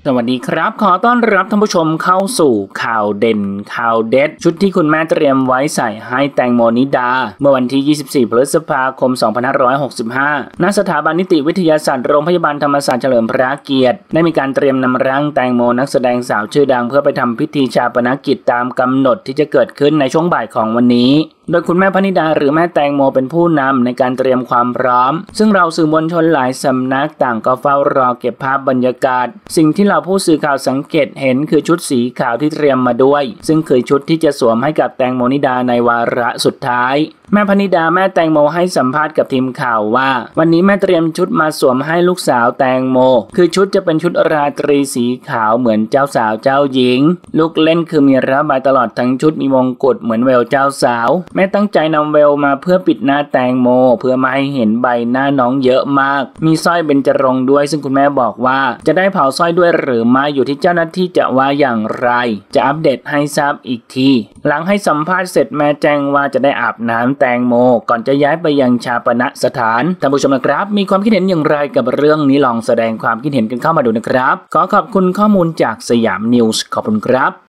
สวัสดีครับขอต้อนรับท่านผู้ชมเข้าสู่ข่าวเด่นข่าวเด็ดชุดที่คุณแม่เตรียมไว้ใส่ให้แตงโมนิดาเมื่อวันที่ 24 พฤษภาคม 2565 ณ สถาบันนิติวิทยาศาสตร์โรงพยาบาลธรรมศาสตร์เฉลิมพระเกียรติได้มีการเตรียมนำร่างแตงโมนักแสดงสาวชื่อดังเพื่อไปทำพิธีชาปนกิจตามกำหนดที่จะเกิดขึ้นในช่วงบ่ายของวันนี้โดยคุณแม่พนิดาหรือแม่แตงโมเป็นผู้นำในการเตรียมความพร้อมซึ่งเราสื่อมวลชนหลายสำนักต่างก็เฝ้ารอเก็บภาพบรรยากาศสิ่งที่เราผู้สื่อข่าวสังเกตเห็นคือชุดสีขาวที่เตรียมมาด้วยซึ่งคือชุดที่จะสวมให้กับแตงโมนิดาในวาระสุดท้ายแม่พนิดาแม่แตงโมให้สัมภาษณ์กับทีมข่าวว่าวันนี้แม่เตรียมชุดมาสวมให้ลูกสาวแตงโมคือชุดจะเป็นชุดราตรีสีขาวเหมือนเจ้าสาวเจ้าหญิงลูกเล่นคือมีระบายตลอดทั้งชุดมีมงกุฎเหมือนเวลเจ้าสาวแม่ตั้งใจนำเวลมาเพื่อปิดหน้าแตงโมเพื่อไม่ให้เห็นใบหน้าน้องเยอะมากมีสร้อยเบญจรงค์ด้วยซึ่งคุณแม่บอกว่าจะได้เผาสร้อยด้วยหรือไม่อยู่ที่เจ้าหน้าที่จะว่าอย่างไรจะอัปเดตให้ทราบอีกทีหลังให้สัมภาษณ์เสร็จแม่แจ้งว่าจะได้อาบน้ำแตงโมก่อนจะย้ายไปยังชาปนสถานท่านผู้ชมนะครับมีความคิดเห็นอย่างไรกับเรื่องนี้ลองแสดงความคิดเห็นกันเข้ามาดูนะครับขอขอบคุณข้อมูลจากสยามนิวส์ขอบคุณครับ